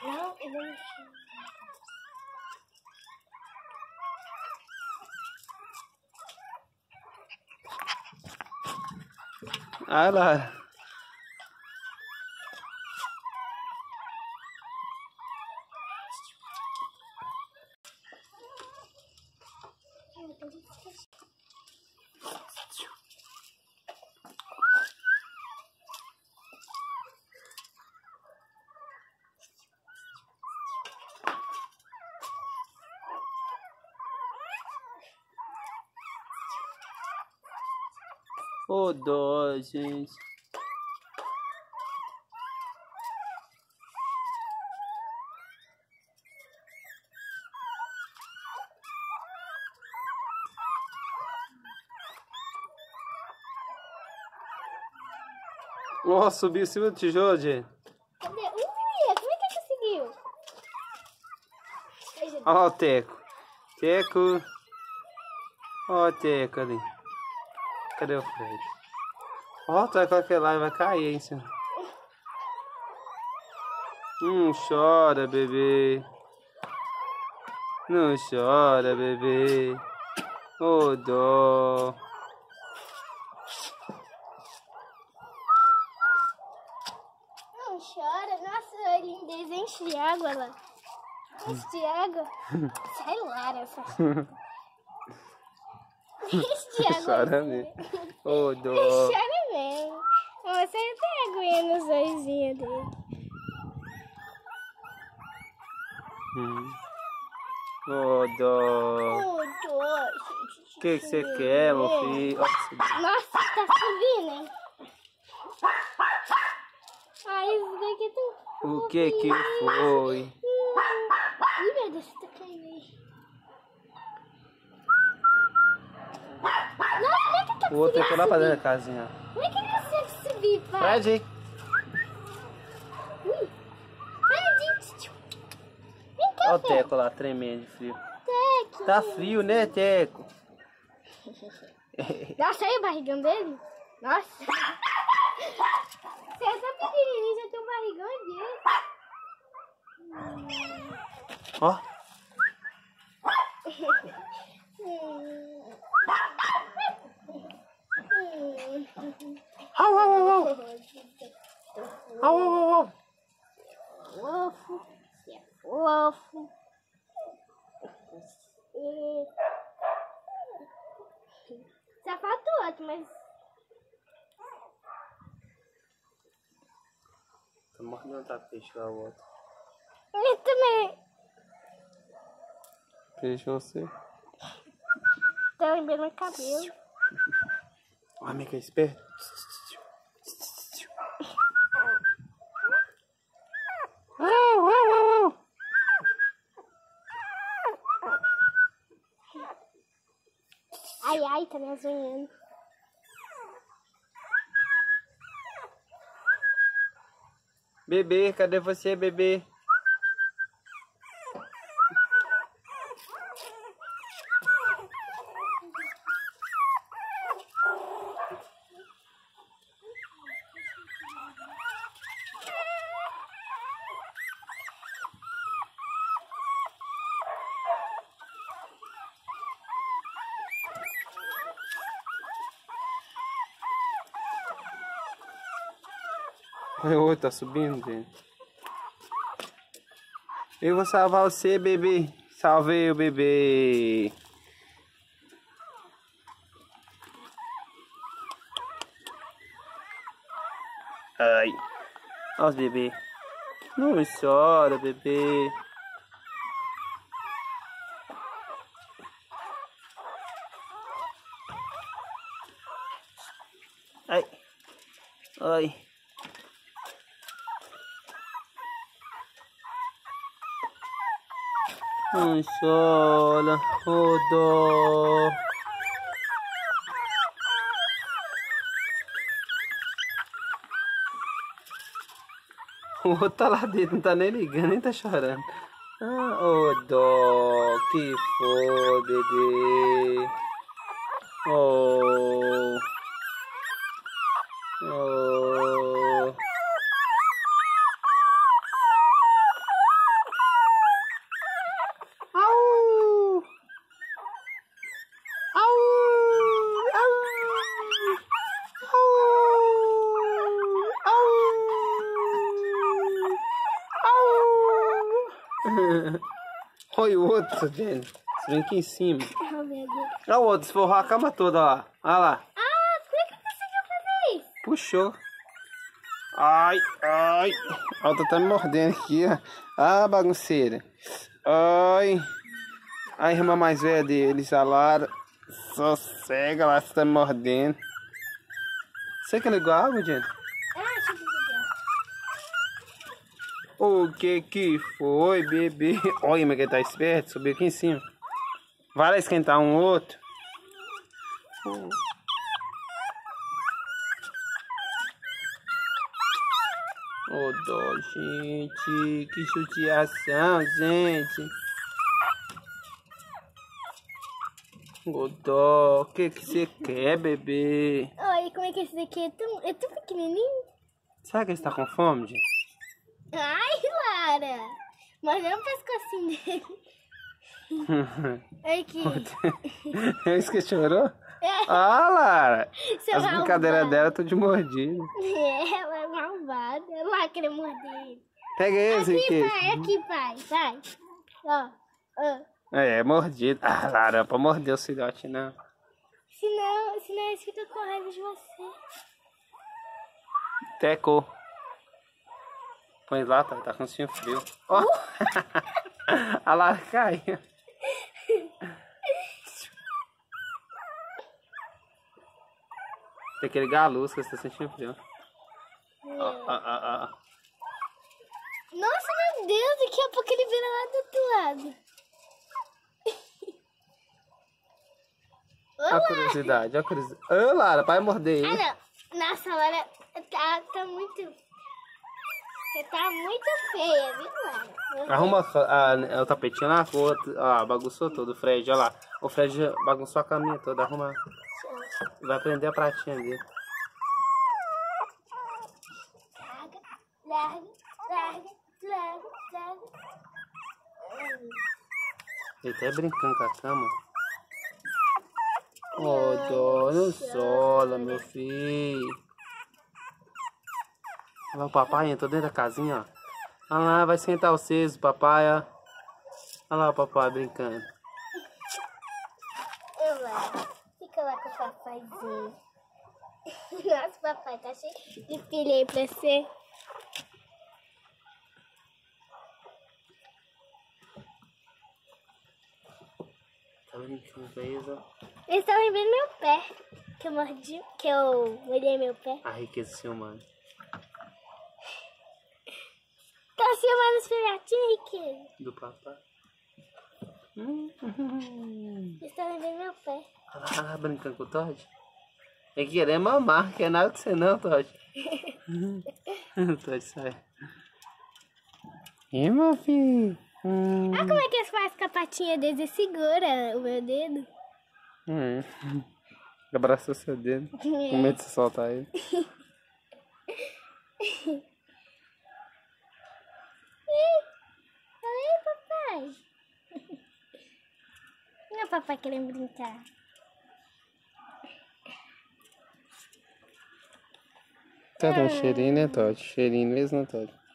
Não, eu vou mexer. Ah lá. Ô, dó, gente. Nossa, subiu em cima do tijolo, gente. Cadê? Como é que conseguiu? Olha o Teco. Teco. Ó o Teco ali. Cadê o Fred? Ó, tá com aquele lá e vai cair aí em cima. Não chora, bebê. Não chora, bebê. Ô, dó. Não chora. Nossa, lindeza, enche de água lá. Enche de água. Sai lá, essa. Enche de água. Chora mesmo. Ô, dó. Chora mesmo. Você tem aguinha nos olhinhos dele. Ô, dó. Oh, dó, gente. O que você quer, meu filho? Nossa, tá subindo, hein? Ai, isso daqui tá... O que foi? Ih, meu Deus, tá caindo aí. Nossa, como é que tá O outro conseguindo foi lá pra dentro subir? da casinha. Como é que ele consegue subir, pai? Fred. Ui. Fred. Vem cá, Olha o Fred. Teco lá, tremendo de frio. Teco. Tá frio, né, Teco? Nossa, aí o barrigão dele. Nossa. Você é tão pequenininho, já tem um barrigão dele. Ó. Au, au, au, au. Au, au, au, au. Fofo. Você é fofo. Só falta o outro, mas... Tô mordendo outra peixe lá, o outro. Eu também. Peixe você. Tá lembrando meu cabelo. Ó, amiga, é esperto. Ai, ai, tá me azonhando. Bebê, cadê você, bebê? Oi, tá subindo, gente. Eu vou salvar você, bebê. Salvei o bebê. Ai. Olha os bebês. Não chora, bebê. Ai. Ai. Não chora, ô dó. O outro tá lá dentro, não tá nem ligando, nem tá chorando. Ah, ô dó, que foi, bebê. Oh. Oh. Ops, Jenny. Você vem aqui em cima. Oh, meu Deus. Olha o outro, desforrou a cama toda, ó. Olha lá. Ah, por que conseguiu fazer isso? Puxou. Ai, ai. A outra tá me mordendo aqui, ó. Ah, bagunceira. Ai. A irmã mais velha deles, a Lara. Sossega lá, você tá me mordendo. Você que ligou a água, Jenny? Ah, deixa eu desligar. O que foi, bebê? Olha, mas ele tá esperto, subiu aqui em cima. Vai lá esquentar um outro. Ô, dó, gente. Que judiação, gente. Ô, dó. O que você quer, bebê? Olha, como é que esse daqui é tão pequenininho? Será que ele está com fome, gente? Ai, Lara. Mas é um pescocinho dele. Olha aqui. Esse que chorou? É. Ah, Lara. Seu As brincadeiras malvado. dela estão de mordido. É, ela é malvada. Ela vai querer morder ele. Pega esse Aqui, aqui. pai, aqui, pai. Vai. Ó, ó. É mordido. Ah, Lara, pra morder o filhote, não. Senão eles ficam com raiva de você. Teco. Põe lá, tá com cinho frio. Ó. A Lara caiu. Tem que ligar a luz que você tá sentindo frio. Ó. Nossa, meu Deus, daqui a pouco ele vira lá do outro lado. Olha a curiosidade, olha a curiosidade. Ô, Lara, vai morder ele. Ah, não. Nossa, Lara, tá muito... Você tá muito feia, viu, Lara? Arruma o tapetinho lá, ó, bagunçou todo o Fred, olha lá. O Fred bagunçou a caminha toda, arruma. Vai prender a pratinha dele. Larga. Ele tá brincando com a cama. Ô, dó, não sola, meu filho. Olha lá o papai, entrou dentro da casinha, ó. Olha lá, vai sentar vocês, o papai, ó. Olha lá o papai brincando. Fica lá com o papaizinho. Nossa, papai, tá cheio de filho aí pra você. Tá brincando com eles, ó. Eles estão lembrando meu pé. Que eu mordi, que eu molhei meu pé. A riqueza do ser humano. Tá filmando os filhotinhos, riqueza. Do papai. Eles estão lembrando meu pé. Olha lá, brincando com o Todd. É querer mamar, quer nada com você não, Todd. Todd sai. E meu filho? Ah, como é que eles fazem com a patinha deles e segura o meu dedo? Abraçou seu dedo. Com medo de você soltar ele. Oi, papai. Não é o papai querendo brincar. Tá dando cheirinho, né, Todd? Cheirinho mesmo, né, Todd?